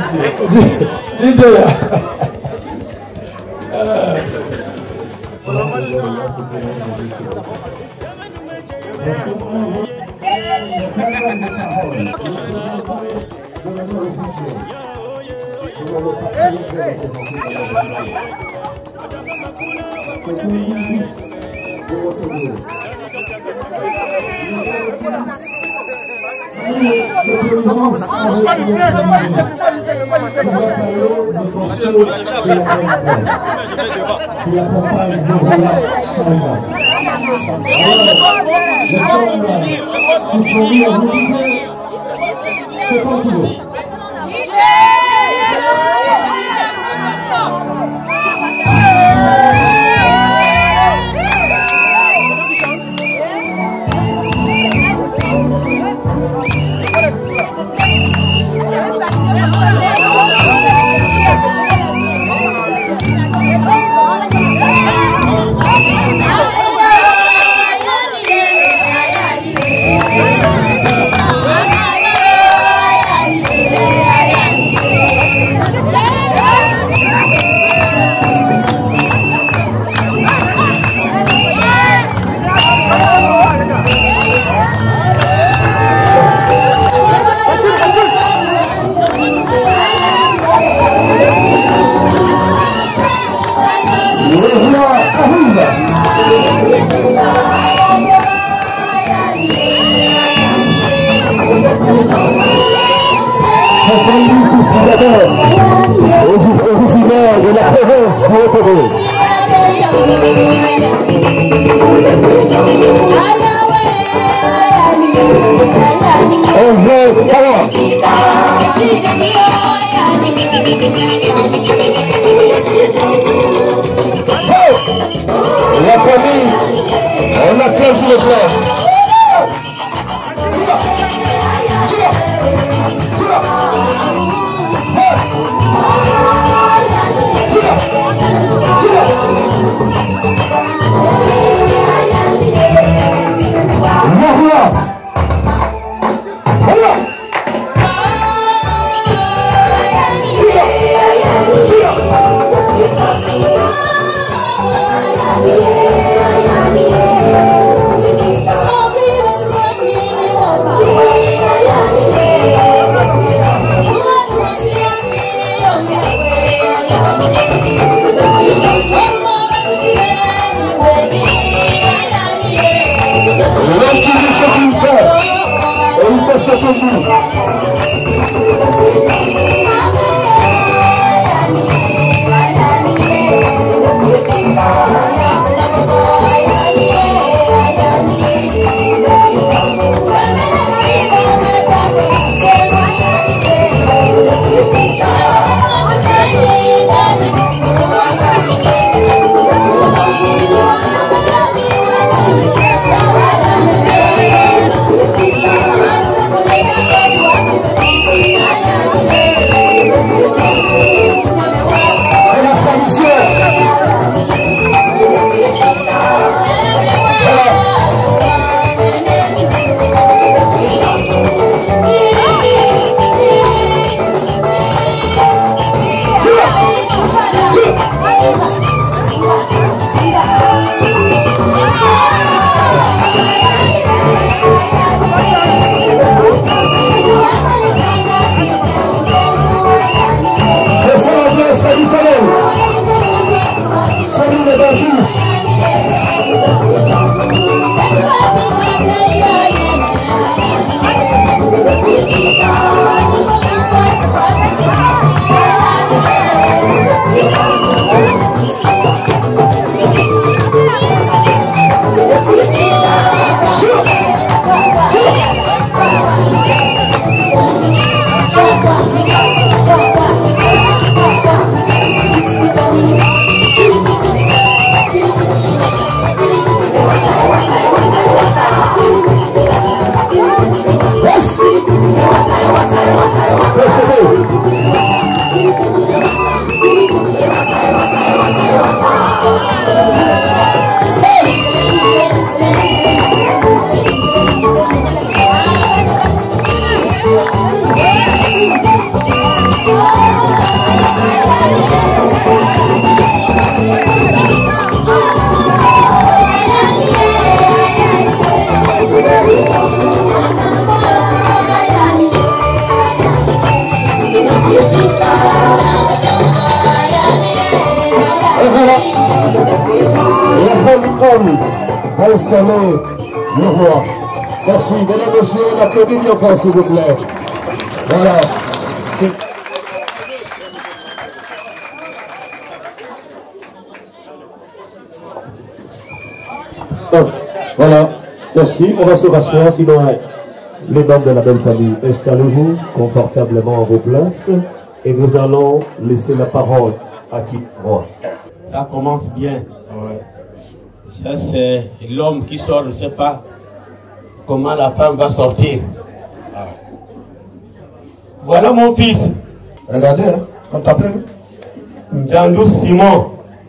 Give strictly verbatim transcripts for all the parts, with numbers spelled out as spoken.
D J ya. La famille, on acclame sur le plan. Voilà. installer le roi. Merci, mesdames et messieurs, la commune d'enfants, s'il vous plaît. Voilà. Donc, voilà, merci. On va se rasseoir, sinon les membres de la belle famille, installez-vous confortablement à vos places et nous allons laisser la parole à qui roi. Ça commence bien. Ouais. Ça, c'est l'homme qui sort, je ne sais pas comment la femme va sortir. Ah. Voilà mon fils. Regardez, hein, on t'appelle Jean-Loup Simon.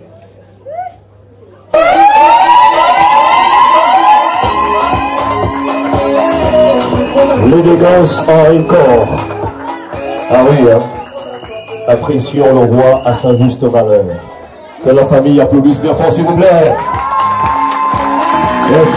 L'élégance en un corps. Ah oui, hein. Apprécions le roi à sa juste valeur. Que la famille applaudisse bien fort, s'il vous plaît. Yes.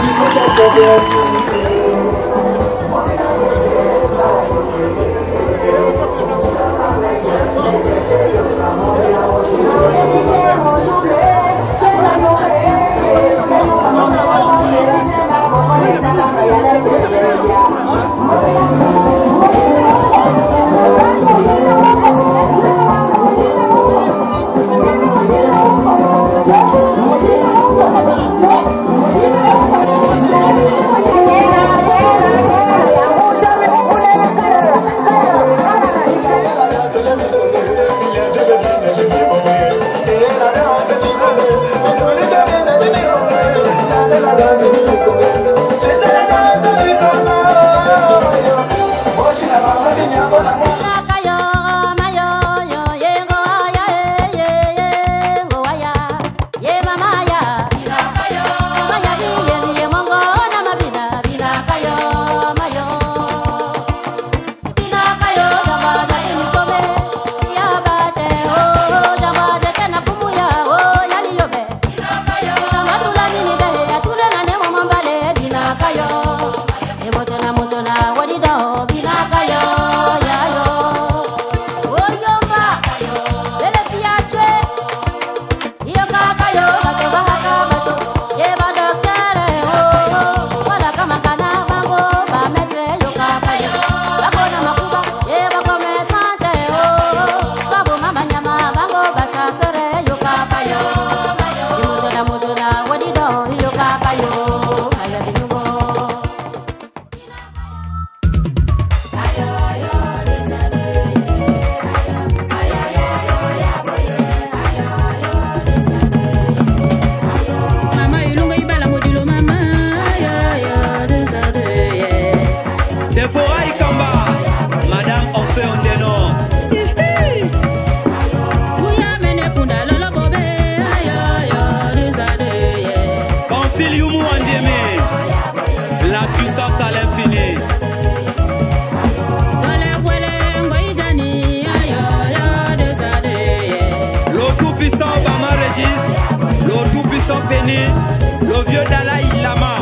Le vieux Dalai Lama.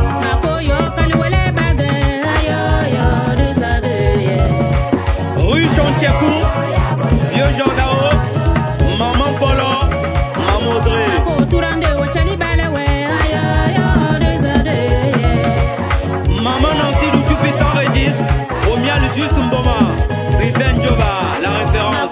Rue Chantiakou, vieux Jordao, maman Polo, maman Audrey. Maman Nancy du tout-puissant Régis, Omia le juste Mboma, Riven Joba, la référence.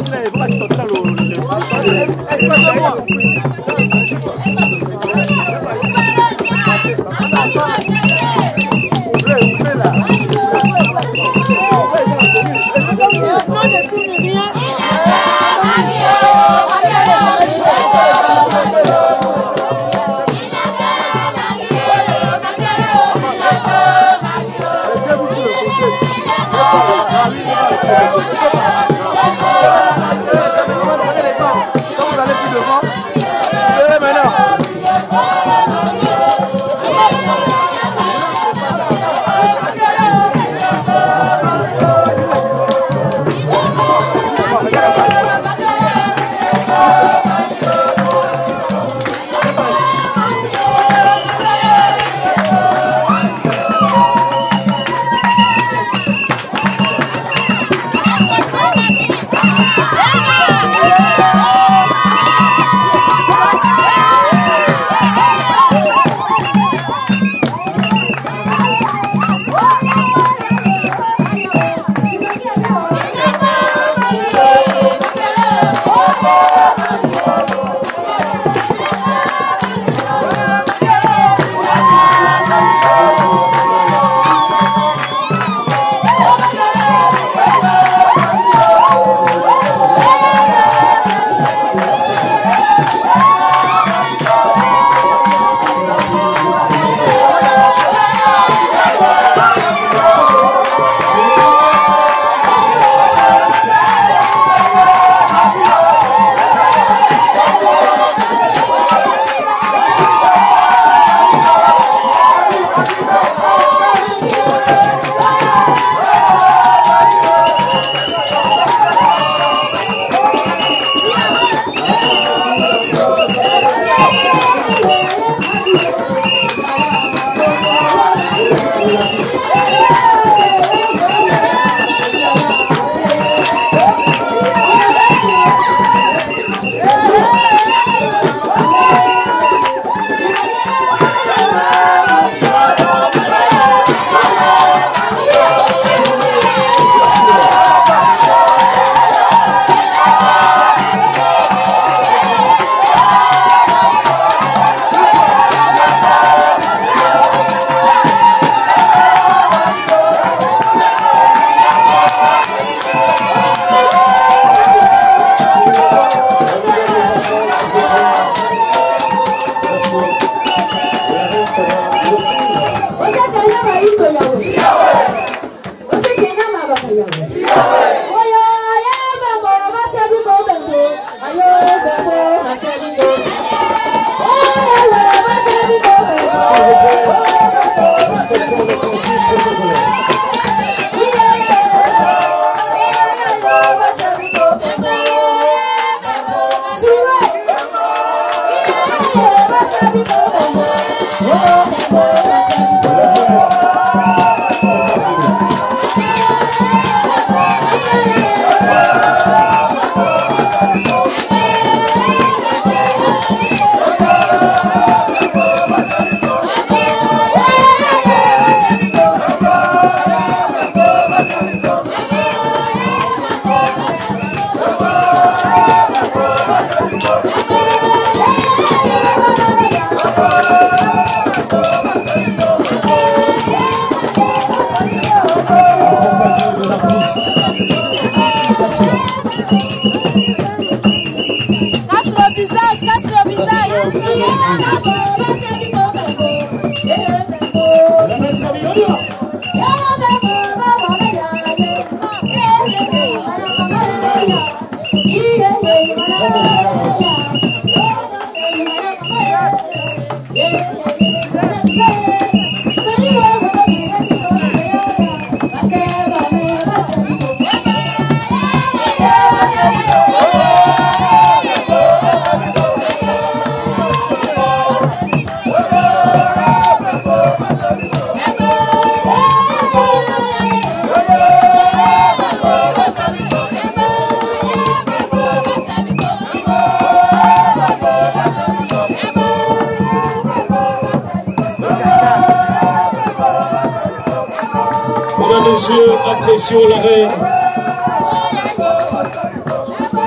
Mesdames, Messieurs, apprécions la reine.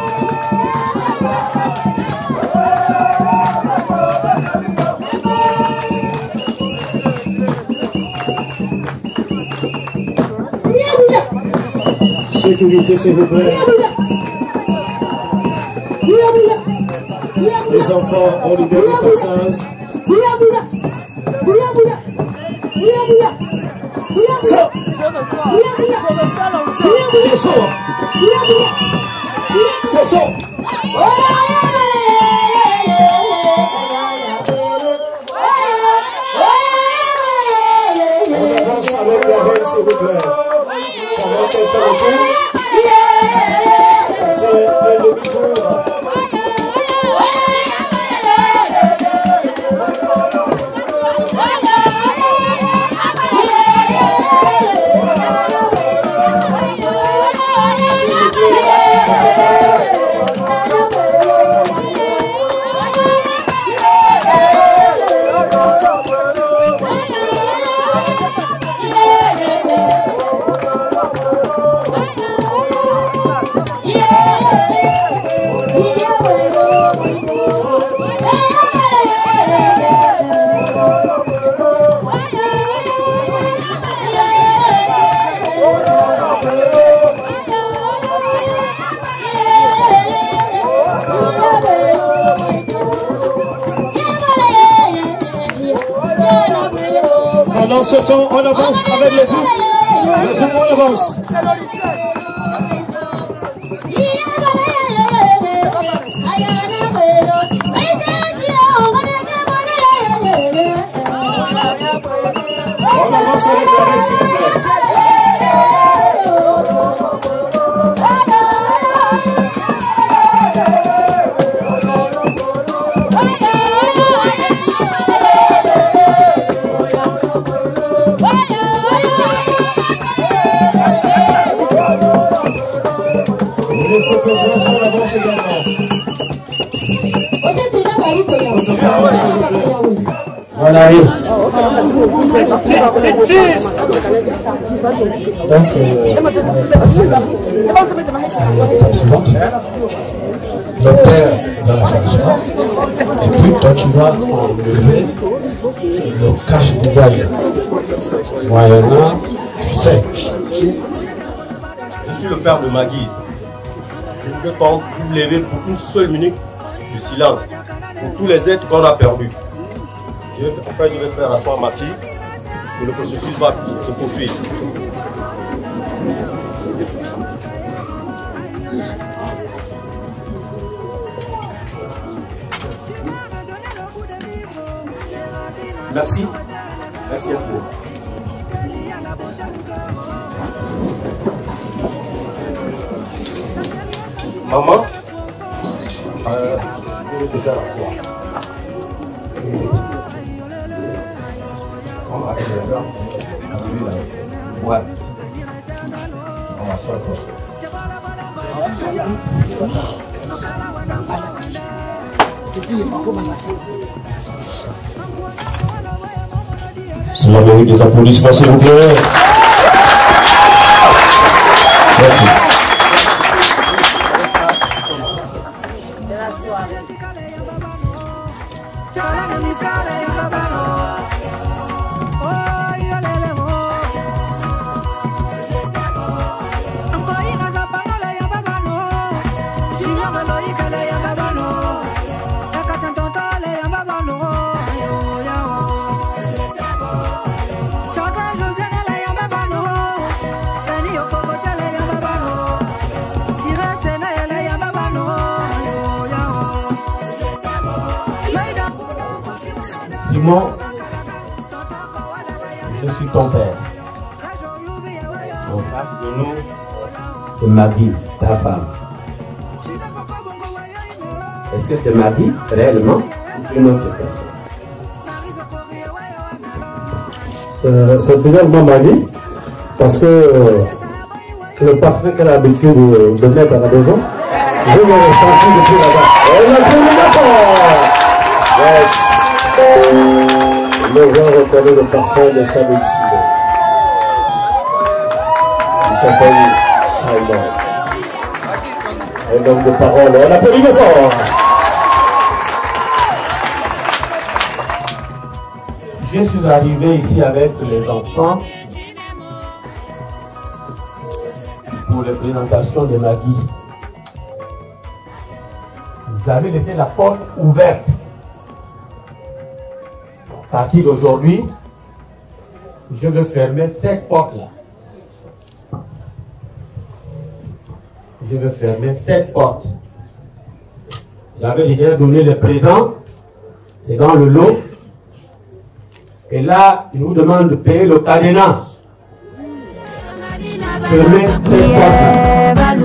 sécurité, s'il vous plaît. Les enfants ont libéré le passage. Ça. C'est chaud. C'est chaud. On avance avec la reine, s'il vous plaît. Pendant qu'elle fait le tour, c'est un demi-tour. Pendant ce temps, on avance avec le groupe. Le groupe, on avance. On avance avec la reine, s'il vous plaît. Les photographes, on avance également. Voilà, oui. Donc, euh, on est passé à l'étape suivante. Le père dans la fonction. Et puis, toi, tu vas enlever le cache-dégage. Moyennant, fait. Je suis le père de Magui. Je ne peux pas vous lever pour une seule minute de silence pour tous les êtres qu'on a perdus. Je vais, enfin, je vais faire asseoir ma fille et le processus va se poursuivre. Merci. Merci à vous. Maman, euh, je vais te faire la foi. On va aller là. Ouais. On va s'asseoir. Cela mérite des applaudissements, s'il vous plaît. Merci. Simon, je suis ton père. En face de nous, c'est Magui, ta femme. Est-ce que c'est Magui réellement ou une autre personne? C'est finalement Magui, parce que euh, le parfum qu'elle a l'habitude de, de mettre à la maison, je l'ai ressenti depuis là-bas. On a tout le monde. Yes. Le roi reconnaît le parfum de sa médecine. Il s'appelle Simon. Un homme de parole. On applaudit de fort. Je suis arrivé ici avec les enfants pour les présentations de Magui. Vous avez laissé la porte ouverte. À partir d'aujourd'hui, je vais fermer cette porte-là. Je vais fermer cette porte. J'avais déjà donné le présent. C'est dans le lot. Et là, il vous demande de payer le cadenas. Fermez cette porte.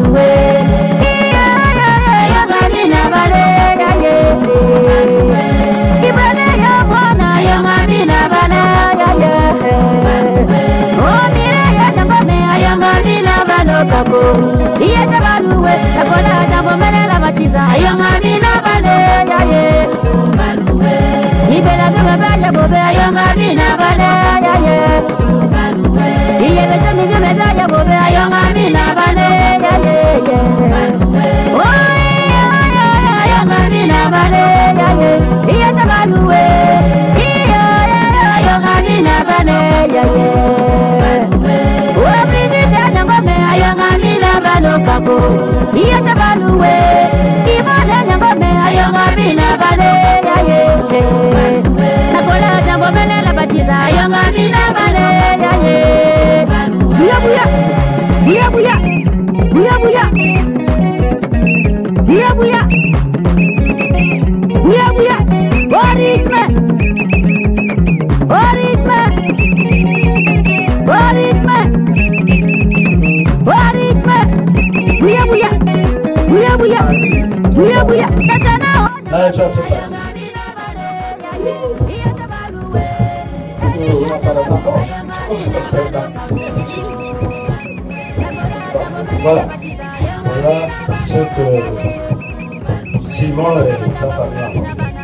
Voilà, voilà ce que Simon et sa famille ont fait.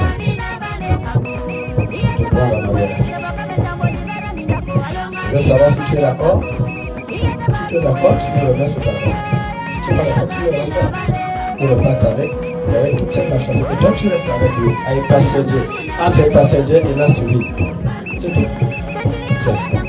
De prendre la mariage. Je veux savoir si tu es d'accord. Si tu es d'accord, tu me remets ce tableau. Si tu n'es pas d'accord, tu le refais. Il repart avec, avec toute cette machine. Et toi, tu restes avec lui, avec passager. Entre les passagers et là, tu vis. C'est tout. C'est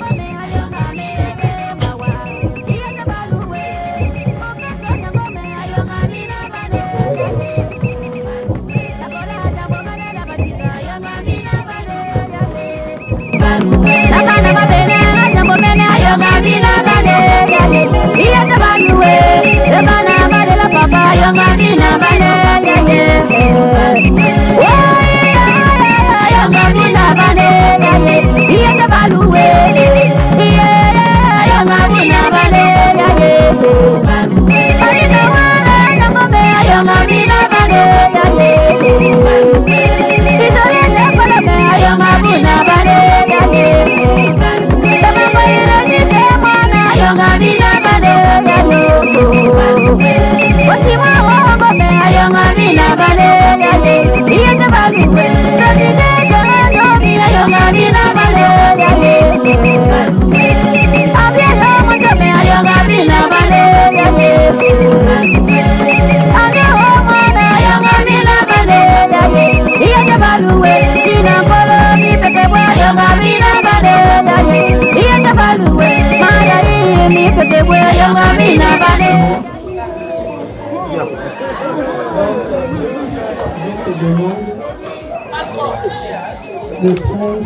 de prendre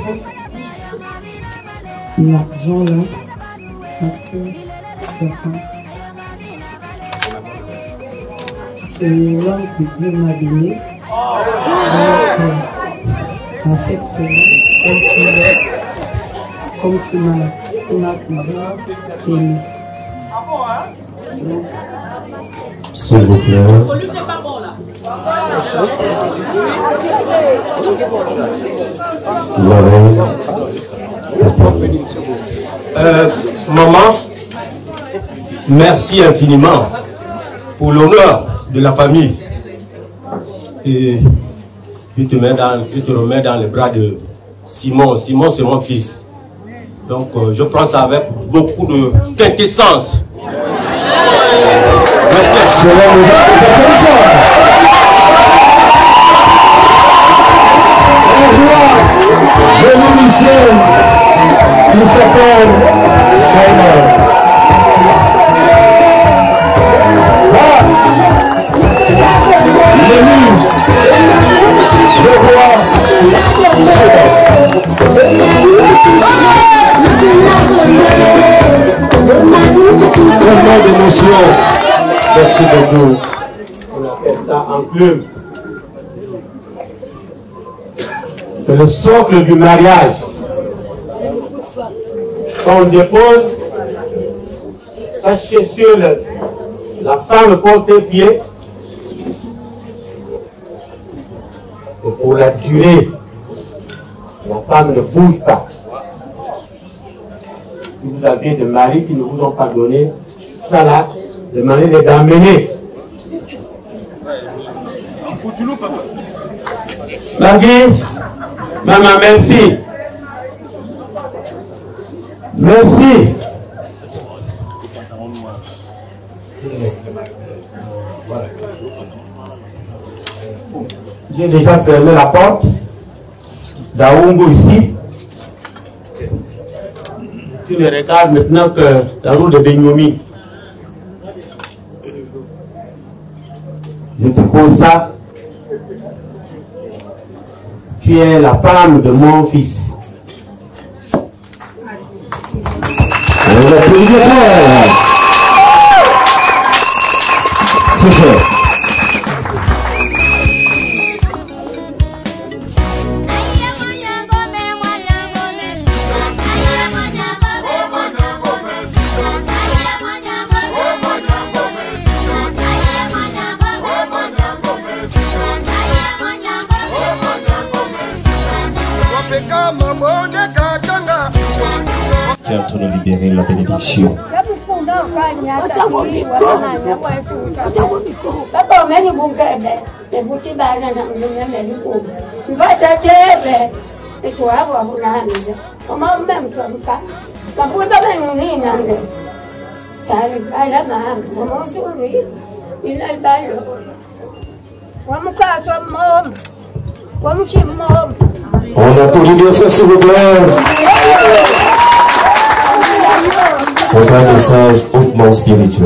l'argent là parce que c'est l'homme que Dieu m'a donné. Donc, à cette période, comme tu m'as toujours aimé. S'il vous plaît. Euh, maman, merci infiniment pour l'honneur de la famille. Et je te, mets dans, je te remets dans les bras de Simon. Simon, c'est mon fils. Donc, euh, je prends ça avec beaucoup de quintessence. Merci. Le musicien qui s'appelle Simon. Tellement d'émotion. Merci beaucoup. On appelle ça enclume. C'est le socle du mariage. Quand on dépose, sachez sur le, la femme pose tes pieds. Et pour la durée, la femme ne bouge pas. Si vous avez des maris qui ne vous ont pas donné ça là, demandez-les d'amener. Maggie, maman, merci. Merci. J'ai déjà fermé la porte d'Aoungo ici. Tu ne regardes maintenant que la roue de Benyomi. Je te pose ça. Tu es la femme de mon fils. C'est fait. Qui est en train de libérer la bénédiction. On applaudit bien fort, s'il vous plaît. Pour un message hautement spirituel.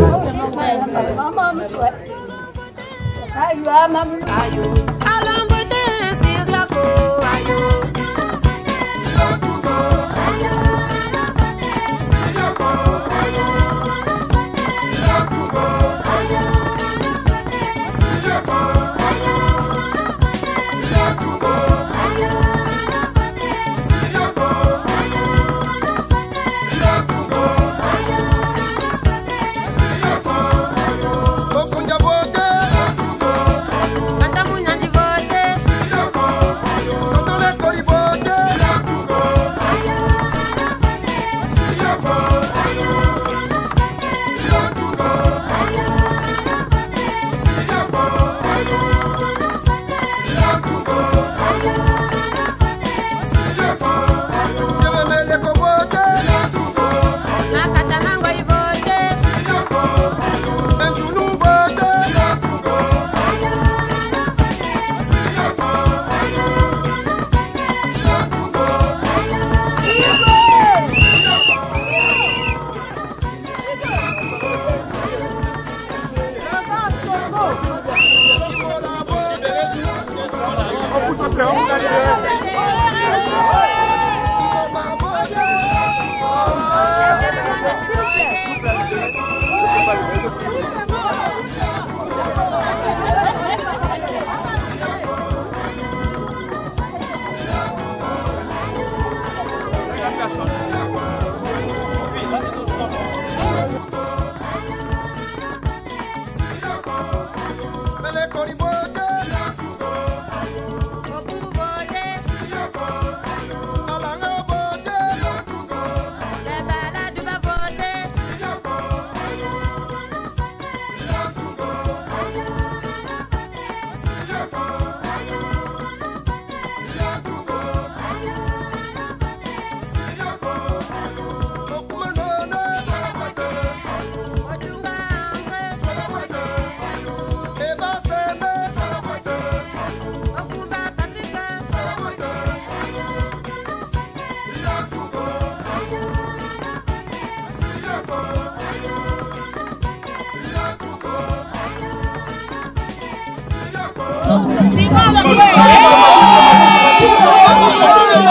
Simón,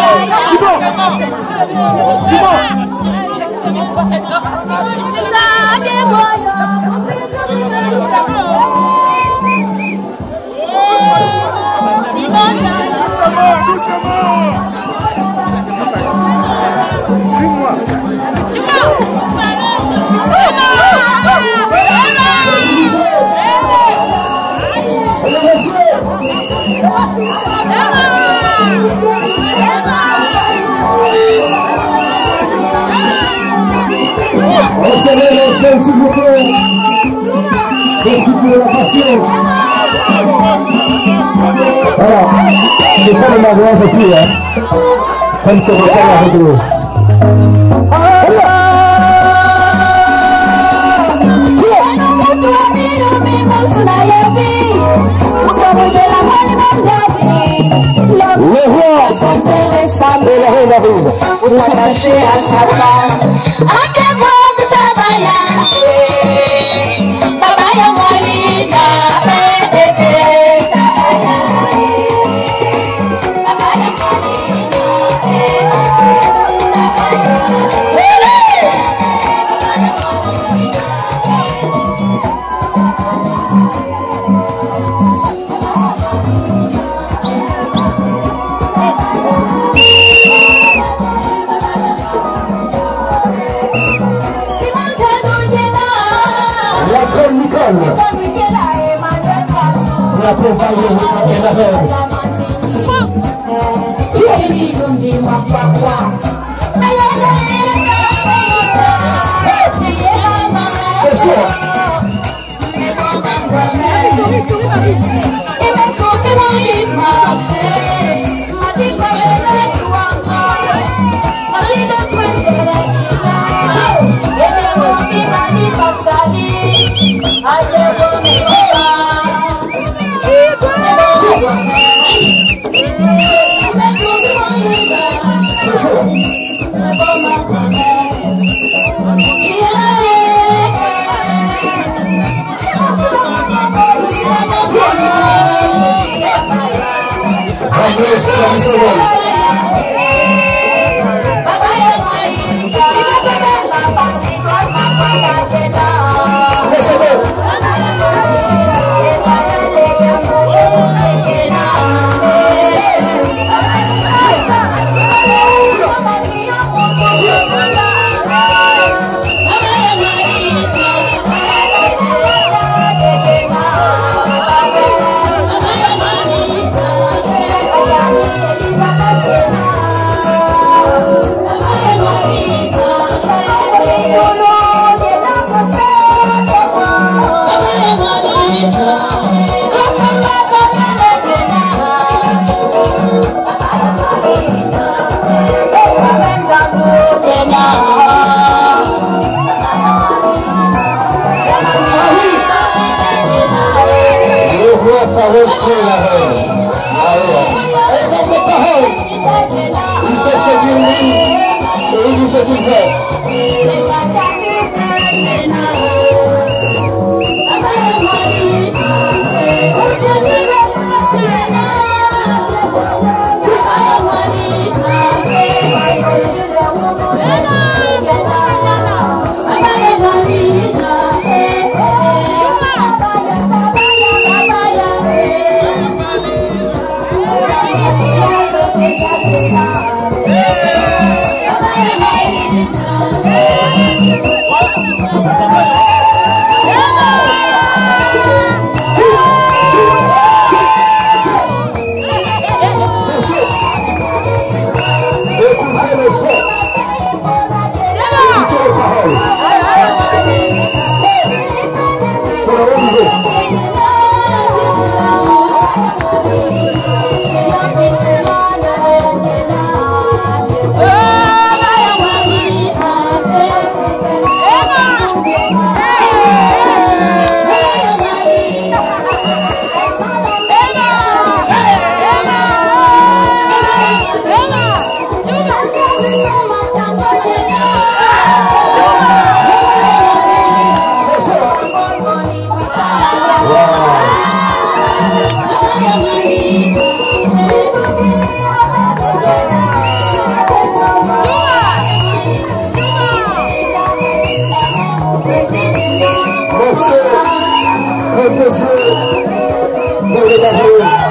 S'il vous plaît. Merci pour la patience. Voilà. C'est ça le mariage aussi, hein. Comme tu regardes la vidéo. Le roi et la reine arrivent. Vous s'attachez à sa femme. À des voix de sa baïa. Babaya Molina. Babaya La compagne et la reine. C'est sûr.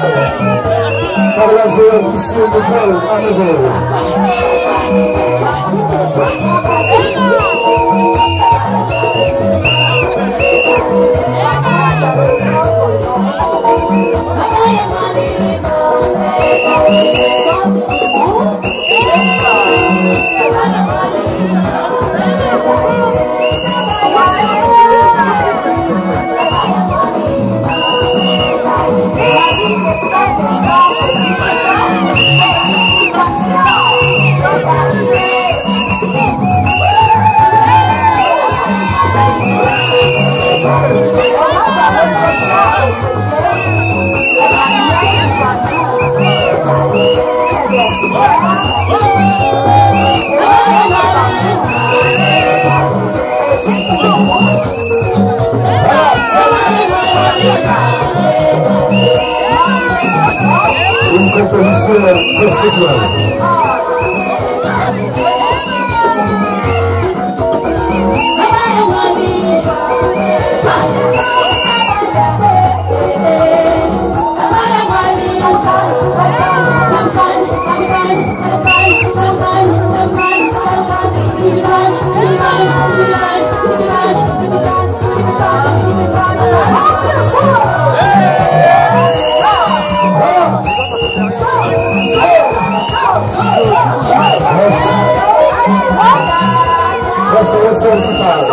Par la joie qui se dévoile à nouveau. Une composition très spéciale. That's a seventy-five.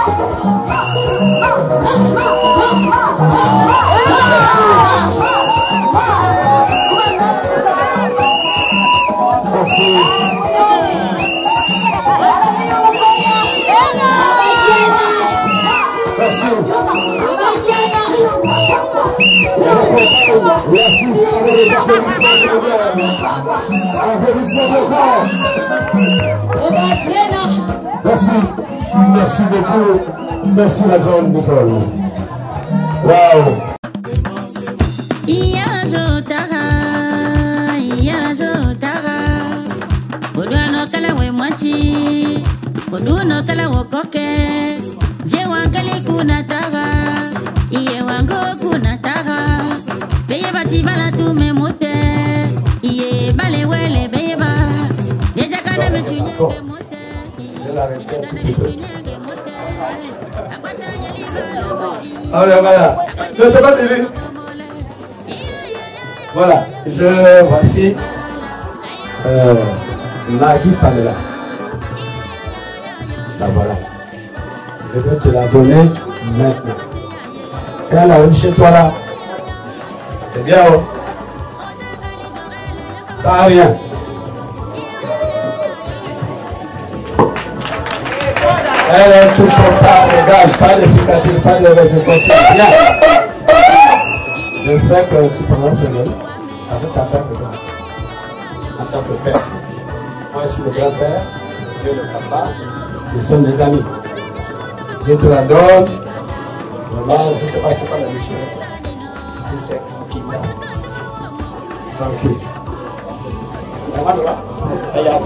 Merci, merci beaucoup, merci la grande Nicole. Wow. Ah ouais, voilà. Je ne t'ai pas télé. Voilà, je voici euh, Nagui Pamela. La voilà. Je vais te la donner maintenant. Elle a une chez toi là. C'est bien, oh. Ça n'a rien. Elle est tout pas égale, pas de cicatrices, pas de résultats. Bien. J'espère que tu prendras ce nom avec sa tête en tant que père. Moi, je suis le grand-père, je suis le papa, nous sommes des amis. Je te la donne. Maman, je ne sais pas, je ne sais pas la mission. Je sais qui là. Tranquille. Maman, tu vas. Regarde.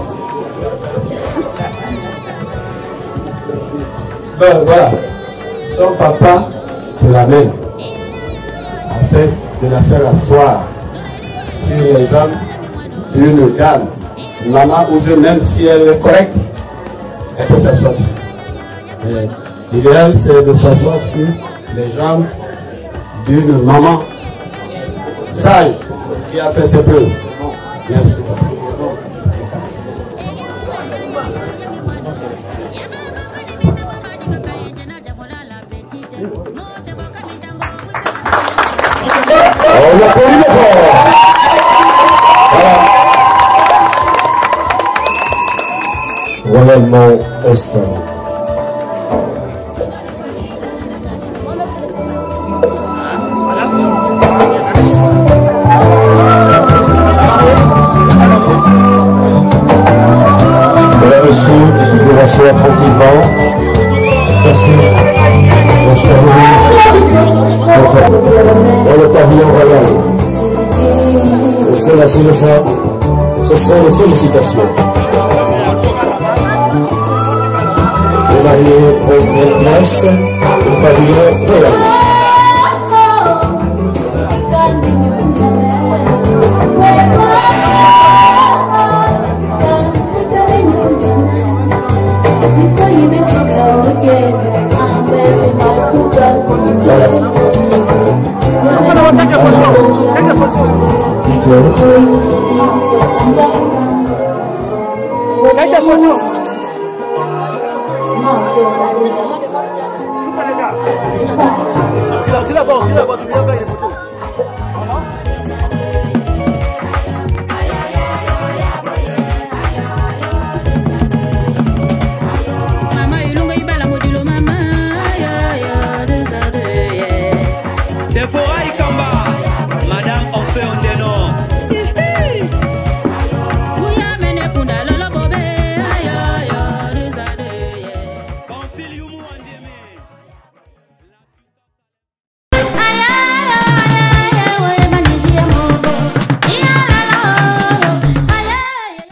Ben voilà, son papa te l'amène afin de la faire asseoir sur les jambes d'une dame. Maman ou je, même si elle est correcte, elle peut s'asseoir. L'idéal c'est de s'asseoir sur les jambes d'une maman sage qui a fait ses preuves. Merci. On applaudit le fort. Voilà. Royalement installé. Voilà, monsieur, il va s'asseoir tranquillement. Merci. Dans le pavillon royal. Est-ce que la suite de ça, ce sont les félicitations. Les mariés prennent place au pavillon royal. Kaita Sono.